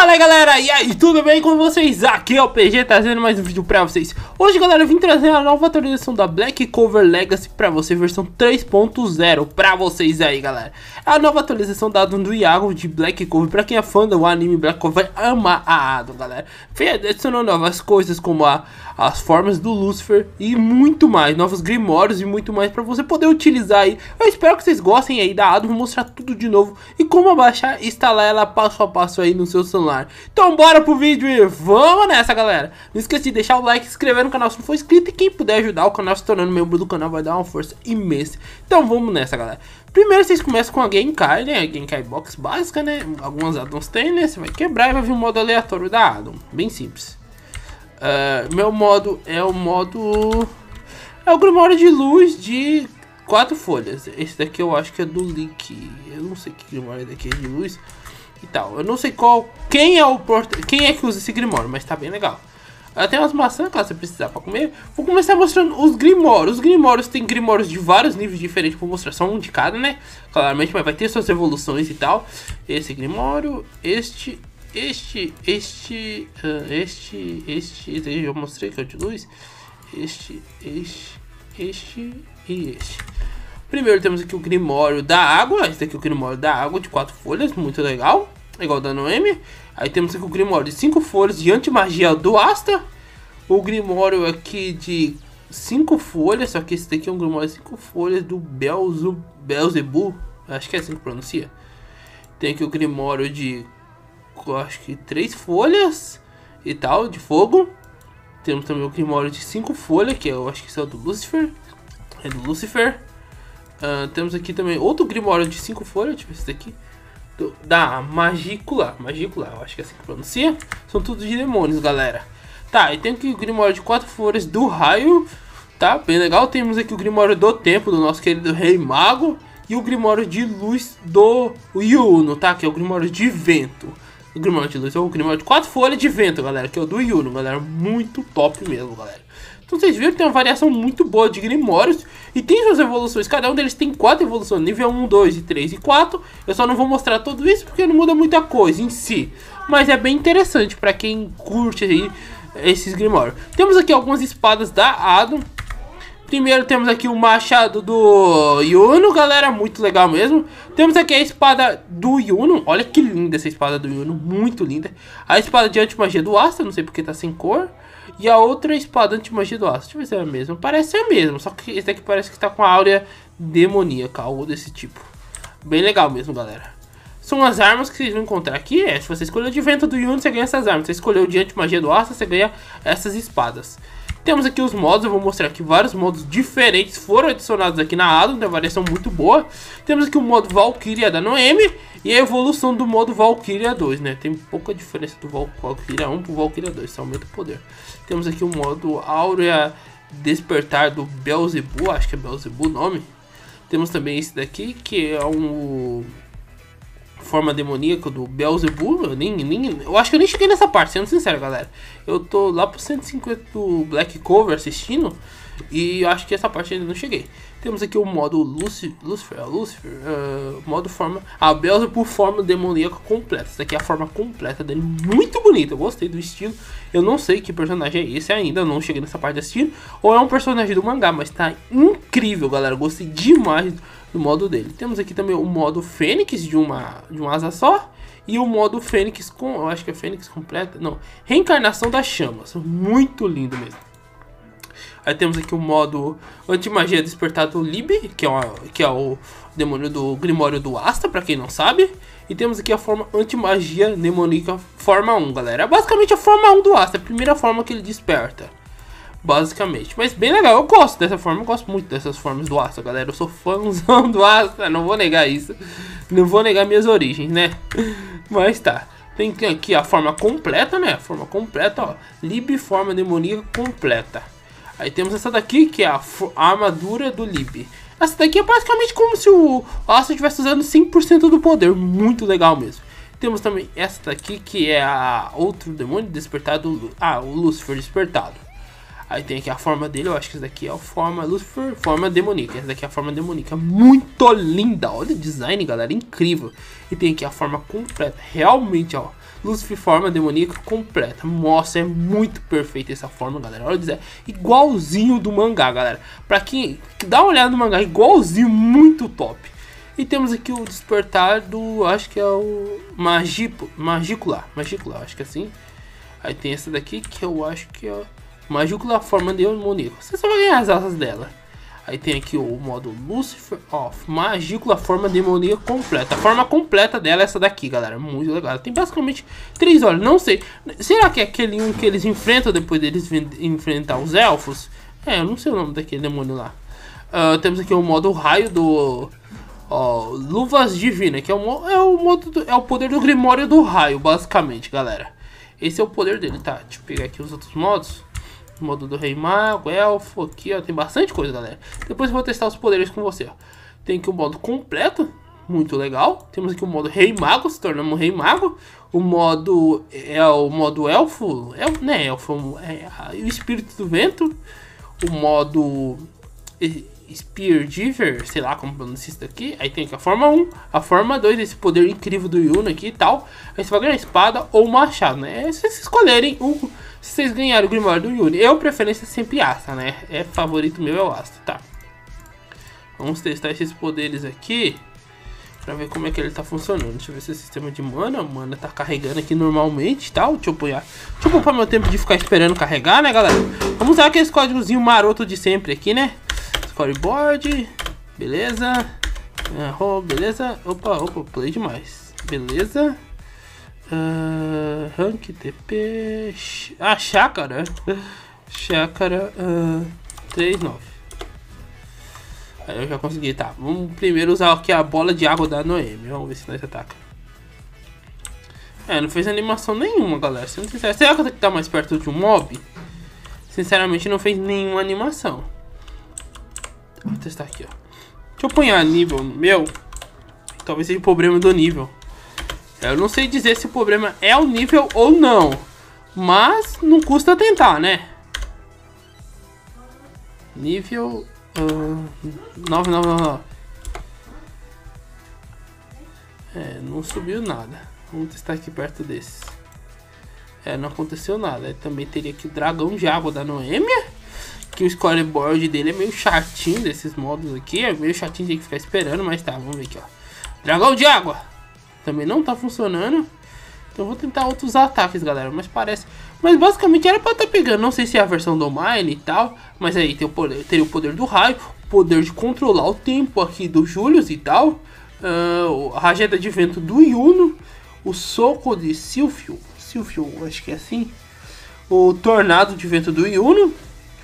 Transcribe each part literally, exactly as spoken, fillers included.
Fala galera, e aí, tudo bem com vocês? Aqui é o P G trazendo mais um vídeo pra vocês. Hoje galera, eu vim trazer a nova atualização da Black Clover Legacy pra você, versão três ponto zero pra vocês aí galera. É a nova atualização da Adam do Iago de Black Clover. Pra quem é fã do anime Black Clover, vai amar a Adam galera. Vem adicionando novas coisas como a, as formas do Lucifer e muito mais, novos grimórios e muito mais pra você poder utilizar aí. Eu espero que vocês gostem aí da Adam, vou mostrar tudo de novo e como baixar e instalar ela passo a passo aí no seu celular. Então bora pro vídeo e vamos nessa galera. Não esqueça de deixar o like, se inscrever no canal se não for inscrito e quem puder ajudar o canal se tornando membro do canal vai dar uma força imensa. Então vamos nessa galera. Primeiro vocês começam com a Genkai, né, a Genkai Box básica, né, algumas addons tem, né, você vai quebrar e vai vir um modo aleatório da addon, bem simples. Uh, meu modo é o modo, é o Grimório de Luz de quatro folhas. Esse daqui eu acho que é do Link, eu não sei que Grimório daqui é de luz e tal. Eu não sei qual, quem é o port... quem é que usa esse Grimório, mas tá bem legal. Uh, tem umas maçãs caso você precisar pra comer. Vou começar mostrando os Grimórios. Os Grimórios tem Grimórios de vários níveis diferentes. Vou mostrar só um de cada, né? Claramente, mas vai ter suas evoluções e tal. Esse Grimório, este, este, este, uh, este, este, este, eu mostrei que é o de luz. Este, este, este e este. Primeiro temos aqui o Grimório da Água. Esse daqui é o Grimório da Água de quatro folhas, muito legal. Igual da Noemi. Aí temos aqui o Grimório de cinco folhas de anti-magia do Asta. O Grimório aqui de cinco folhas, só que esse daqui é um Grimório de cinco folhas do Belzu, Belzebu. Acho que é assim que pronuncia. Tem aqui o Grimório de, acho que três folhas e tal, de fogo. Temos também o Grimório de cinco folhas, que eu acho que é o do Lucifer. É do Lucifer. Uh, temos aqui também outro Grimório de cinco folhas, deixa eu ver esse daqui. Do, da Magícula, Magícula, eu acho que é assim que pronuncia. São tudo de demônios, galera. Tá, e tem aqui o Grimório de quatro folhas do Raio. Tá, bem legal. Temos aqui o Grimório do Tempo, do nosso querido Rei Mago. E o Grimório de Luz do Yuno, tá? Que é o Grimório de Vento. O Grimório de Luz é o Grimório de quatro folhas de Vento, galera. Que é o do Yuno, galera. Muito top mesmo, galera. Então vocês viram que tem uma variação muito boa de Grimórios. E tem suas evoluções, cada um deles tem quatro evoluções, nível um, dois, três e quatro. Eu só não vou mostrar tudo isso porque não muda muita coisa em si. Mas é bem interessante para quem curte aí esses Grimórios. Temos aqui algumas espadas da Adam. Primeiro temos aqui o machado do Yuno, galera, muito legal mesmo. Temos aqui a espada do Yuno, olha que linda essa espada do Yuno, muito linda. A espada de anti-magia do Asta, não sei porque tá sem cor. E a outra espada anti-magia do Asta, deixa eu ver se é a mesma. Parece ser a mesma, só que esse aqui parece que tá com a áurea demoníaca, algo desse tipo. Bem legal mesmo, galera. São as armas que vocês vão encontrar aqui. É, se você escolheu de vento do Yuno, você ganha essas armas. Se você escolheu de anti-magia do Asta, você ganha essas espadas. Temos aqui os modos, eu vou mostrar aqui vários modos diferentes foram adicionados aqui na Adam, tem uma variação muito boa. Temos aqui o modo Valkyria da Noemi e a evolução do modo Valkyria dois, né? Tem pouca diferença do Val Valkyria um pro Valkyria dois, isso aumenta o poder. Temos aqui o modo Áurea Despertar do Belzebu, acho que é Belzebu o nome. Temos também esse daqui, que é um... forma demoníaca do Belzebu. Eu, nem, nem, eu acho que eu nem cheguei nessa parte, sendo sincero, galera. Eu tô lá pro cento e cinquenta do Black Clover assistindo e eu acho que essa parte ainda não cheguei. Temos aqui o modo Lucifer, Lucifer, Lucifer uh, modo forma, a Belzebu forma demoníaca completa. Essa aqui é a forma completa dele, muito bonita. Eu gostei do estilo. Eu não sei que personagem é esse ainda, eu não cheguei nessa parte assistindo. Ou é um personagem do mangá, mas tá incrível, galera. Gostei demais do modo dele. Temos aqui também o modo Fênix de uma, de uma asa só. E o modo Fênix com, eu acho que é Fênix completa, não, Reencarnação das Chamas. Muito lindo mesmo. Aí temos aqui o modo Anti-Magia Despertado Lib, que é, uma, que é o demônio do Grimório do Asta, pra quem não sabe. E temos aqui a forma Anti-Magia Demoníaca Forma um, galera. É basicamente a forma um do Asta, a primeira forma que ele desperta. Basicamente, mas bem legal, eu gosto dessa forma, eu gosto muito dessas formas do Asta, galera. Eu sou fãzão do Asta, não vou negar isso. Não vou negar minhas origens, né? Mas tá. Tem aqui a forma completa, né? A forma completa, ó. Lib, forma demoníaca completa. Aí temos essa daqui, que é a, a armadura do Lib. Essa daqui é basicamente como se o Asta estivesse usando cem por cento do poder. Muito legal mesmo. Temos também essa daqui, que é a outro demônio despertado. Ah, o Lucifer despertado. Aí tem aqui a forma dele, eu acho que essa daqui é a forma Lucifer, forma demoníaca. Essa daqui é a forma demoníaca, muito linda. Olha o design, galera, incrível. E tem aqui a forma completa, realmente, ó. Lucifer forma demoníaca completa. Nossa, é muito perfeita essa forma, galera. Olha dizer, igualzinho do mangá, galera. Pra quem dá uma olhada no mangá, igualzinho, muito top. E temos aqui o despertar do, acho que é o Magipo, Magicula, Magicula, acho que é assim. Aí tem essa daqui que eu acho que é Magicula forma demoníaca. Você só vai ganhar as asas dela. Aí tem aqui o modo Lucifer of Magicula forma demoníaca completa. A forma completa dela é essa daqui, galera. Muito legal. Ela tem basicamente três olhos. Não sei. Será que é aquele um que eles enfrentam depois deles enfrentar os elfos? É, eu não sei o nome daquele demônio lá. Uh, temos aqui o modo raio do... Ó, Luvas Divinas, que é o, é, o modo do, é o poder do Grimório do Raio, basicamente, galera. Esse é o poder dele, tá? Deixa eu pegar aqui os outros modos. O modo do Rei Mago, Elfo, aqui, ó. Tem bastante coisa, galera. Depois eu vou testar os poderes com você, ó. Tem aqui o modo completo, muito legal. Temos aqui o modo Rei Mago, se tornamos Rei Mago. O modo é o modo Elfo, é, não é Elfo, é o Espírito do Vento. O modo Spear Diver, sei lá como pronuncia isso daqui. Aí tem aqui a forma um, a forma dois, esse poder incrível do Yuno aqui e tal. Aí você vai ganhar espada ou machado, né? É se vocês escolherem o, se vocês ganharem o Grimório do Yuno. Eu preferência sempre Asta, né? É favorito meu, é o Asta, tá? Vamos testar esses poderes aqui pra ver como é que ele tá funcionando. Deixa eu ver se o sistema de mana, mana tá carregando aqui normalmente e tal. Deixa eu apoiar. Deixa eu poupar meu tempo de ficar esperando carregar, né, galera? Vamos usar aquele códigozinho maroto de sempre aqui, né? Storyboard, beleza. Oh, beleza. Opa, opa, play demais. Beleza. Uh, rank T P. Ah, chácara. Chácara uh, três nove. Aí eu já consegui, tá. Vamos primeiro usar aqui a bola de água da Noemi. Vamos ver se nós ataca. É, não fez animação nenhuma, galera. Sendo sincero, será que eu tenho que estar mais perto de um mob? Sinceramente, não fez nenhuma animação. Vou testar aqui, ó. Deixa eu apanhar nível meu. Talvez seja o problema do nível. Eu não sei dizer se o problema é o nível ou não. Mas não custa tentar, né? Nível... Uh, nove nove nove nove. É, não subiu nada. Vamos testar aqui perto desses. É, não aconteceu nada. Também teria aqui o dragão de água da Noêmia. Que o scoreboard dele é meio chatinho desses modos aqui. É meio chatinho, tem que ficar esperando. Mas tá, vamos ver aqui, ó. Dragão de água. Também não tá funcionando. Então eu vou tentar outros ataques, galera. Mas parece... Mas basicamente era pra estar tá pegando. Não sei se é a versão do Mine e tal. Mas aí tem o poder, teria o poder do raio. O poder de controlar o tempo aqui do Julius e tal. Uh, a rajada de vento do Yuno. O soco de Silphio. Silphio, acho que é assim. O tornado de vento do Yuno.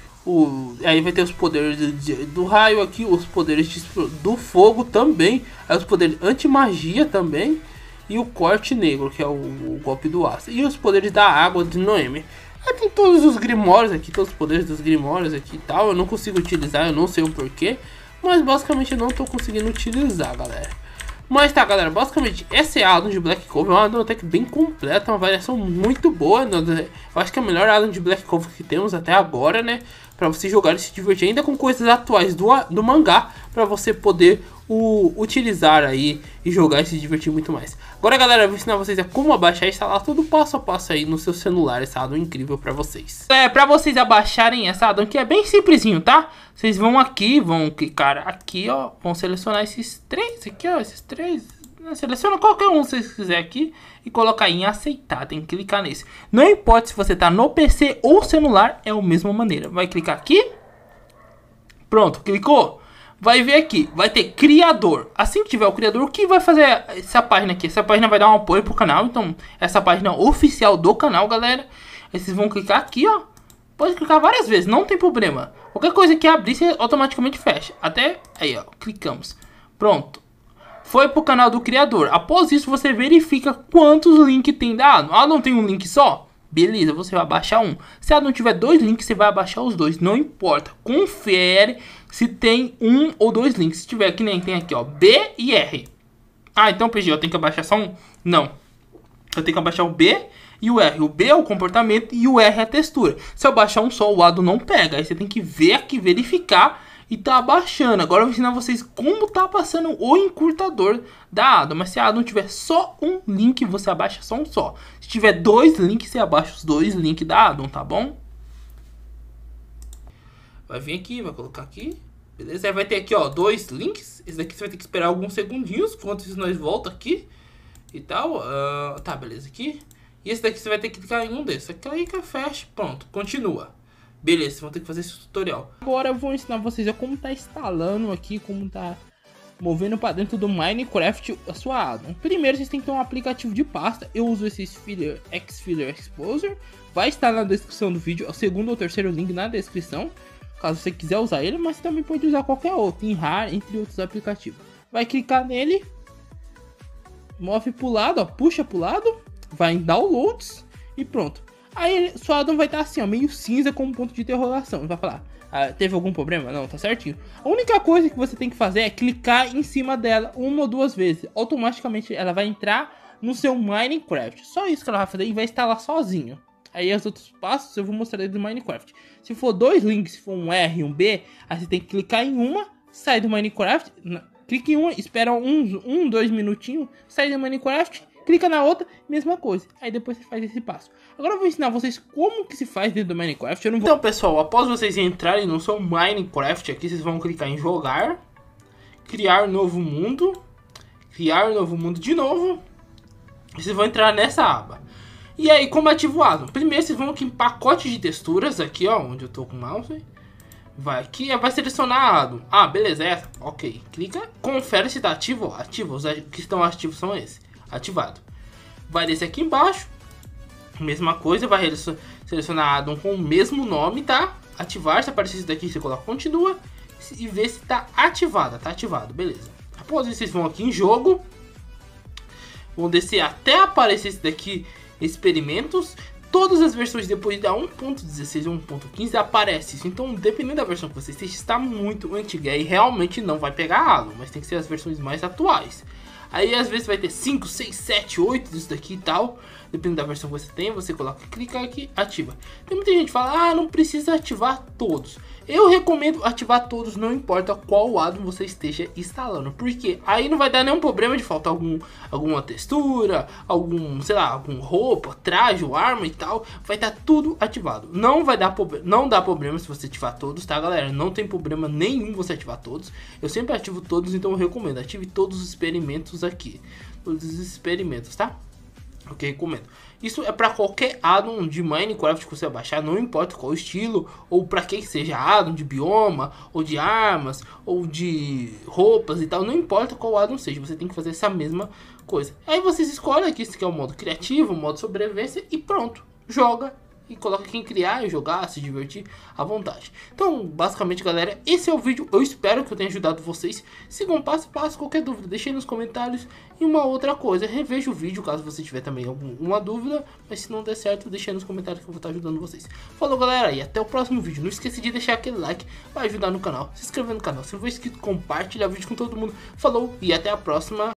O, aí vai ter os poderes do, do raio aqui, os poderes de, do fogo também, aí os poderes anti-magia também, e o corte negro, que é o, o golpe do aço, e os poderes da água de Noemi. Aí tem todos os grimórios aqui, todos os poderes dos grimórios aqui e tal, eu não consigo utilizar, eu não sei o porquê, mas basicamente eu não estou conseguindo utilizar, galera. Mas tá, galera, basicamente essa é a addon de Black Clover, é uma addon até que bem completa, uma variação muito boa. Eu acho que é a melhor addon de Black Clover que temos até agora, né? Pra você jogar e se divertir ainda com coisas atuais do, do mangá, pra você poder o, utilizar aí e jogar e se divertir muito mais. Agora, galera, eu vou ensinar vocês a como baixar e instalar tudo passo a passo aí no seu celular, essa addon incrível pra vocês. É, pra vocês abaixarem essa addon que é bem simplesinho, tá? Vocês vão aqui, vão clicar aqui, ó, vão selecionar esses três aqui, ó, esses três. Seleciona qualquer um que vocês quiserem aqui e colocar em aceitar, tem que clicar nesse. Não importa se você tá no P C ou celular, é a mesma maneira. Vai clicar aqui. Pronto, clicou. Vai ver aqui, vai ter criador. Assim que tiver o criador, o que vai fazer essa página aqui? Essa página vai dar um apoio pro canal, então essa página oficial do canal, galera. Aí vocês vão clicar aqui, ó. Pode clicar várias vezes, não tem problema. Qualquer coisa que abrir, você automaticamente fecha. Até aí, ó, clicamos. Pronto. Foi pro canal do criador. Após isso, você verifica quantos links tem dado. Ah, não tem um link só? Beleza, você vai abaixar um. Se ela não tiver dois links, você vai abaixar os dois. Não importa. Confere se tem um ou dois links. Se tiver, que nem tem aqui, ó, B e R. Ah, então, P G, eu tenho que abaixar só um? Não. Eu tenho que abaixar o B e o R. O B é o comportamento e o R é a textura. Se eu baixar um só, o addon não pega. Aí você tem que ver aqui, verificar e tá abaixando. Agora eu vou ensinar vocês como tá passando o encurtador da addon. Mas se a addon tiver só um link, você abaixa só um só. Se Se tiver dois links, você abaixa os dois links da addon, tá bom? Vai vir aqui, vai colocar aqui, beleza? Aí vai ter aqui, ó, dois links. Esse daqui você vai ter que esperar alguns segundinhos, enquanto isso nós volta aqui e tal. Uh, tá, beleza, aqui. E esse daqui você vai ter que clicar em um desses. Clica, fecha, pronto, continua. Beleza, vocês vão ter que fazer esse tutorial. Agora eu vou ensinar vocês a como tá instalando aqui, como tá movendo para dentro do Minecraft a sua addon. Primeiro vocês têm que ter um aplicativo de pasta. Eu uso esse Xfiller, Xfiller Exposure. Vai estar na descrição do vídeo, o segundo ou terceiro link na descrição, caso você quiser usar ele, mas você também pode usar qualquer outro, em rar, entre outros aplicativos. Vai clicar nele, move pro lado, ó, puxa pro lado, vai em downloads e pronto. Aí sua addon vai estar assim, ó, meio cinza com um ponto de interrogação. Vai falar, ah, teve algum problema? Não, tá certinho. A única coisa que você tem que fazer é clicar em cima dela uma ou duas vezes. Automaticamente ela vai entrar no seu Minecraft. Só isso que ela vai fazer e vai instalar sozinho. Aí os outros passos eu vou mostrar dentro do Minecraft. Se for dois links, se for um R e um B, aí você tem que clicar em uma, sai do Minecraft, clica em uma, espera uns um, dois minutinhos, sai do Minecraft, clica na outra, mesma coisa. Aí depois você faz esse passo. Agora eu vou ensinar vocês como que se faz dentro do Minecraft. Eu não vou... Então, pessoal, após vocês entrarem no seu Minecraft aqui, vocês vão clicar em jogar, criar novo mundo, criar novo mundo de novo. E vocês vão entrar nessa aba. E aí, como ativo o addon? Primeiro vocês vão aqui em pacote de texturas, aqui ó, onde eu tô com o mouse. Vai aqui, vai selecionar a addon. Ah, beleza, é essa. Ok, clica, confere se tá ativo. Ativo, os que estão ativos são esses. Ativado. Vai descer aqui embaixo. Mesma coisa, vai selecionar a addon com o mesmo nome, tá? Ativar, se aparecer isso daqui, você coloca continua. E vê se tá ativada, tá ativado, beleza. Após isso, vocês vão aqui em jogo. Vão descer até aparecer esse daqui, experimentos. Todas as versões depois da um ponto dezesseis ou um ponto quinze aparece isso. Então, dependendo da versão que você esteja, está muito antiga e realmente não vai pegar a addon, mas tem que ser as versões mais atuais. Aí às vezes vai ter cinco, seis, sete, oito disso daqui e tal. Dependendo da versão que você tem, você coloca, clica aqui, ativa. Tem muita gente que fala, ah, não precisa ativar todos. Eu recomendo ativar todos, não importa qual addon você esteja instalando. Porque aí não vai dar nenhum problema de faltar algum, alguma textura, algum, sei lá, algum roupa, traje, arma e tal. Vai estar tudo ativado. Não vai dar problema, não dá problema se você ativar todos, tá, galera? Não tem problema nenhum você ativar todos. Eu sempre ativo todos, então eu recomendo. Ative todos os experimentos aqui. Todos os experimentos, tá? Ok, recomendo. Isso é para qualquer addon de Minecraft que você baixar, não importa qual estilo, ou para que seja addon de bioma, ou de armas, ou de roupas e tal, não importa qual addon seja, você tem que fazer essa mesma coisa. Aí vocês escolhem aqui se quer o modo criativo, o modo sobrevivência e pronto, joga. E coloca quem criar e jogar, se divertir à vontade. Então, basicamente, galera, esse é o vídeo. Eu espero que eu tenha ajudado vocês. Sigam passo a passo, qualquer dúvida, deixem nos comentários. E uma outra coisa, reveja o vídeo caso você tiver também alguma dúvida. Mas se não der certo, deixem nos comentários que eu vou estar ajudando vocês. Falou, galera, e até o próximo vídeo. Não esqueça de deixar aquele like, vai ajudar no canal. Se inscrever no canal, se não for inscrito, compartilhar o vídeo com todo mundo. Falou, e até a próxima.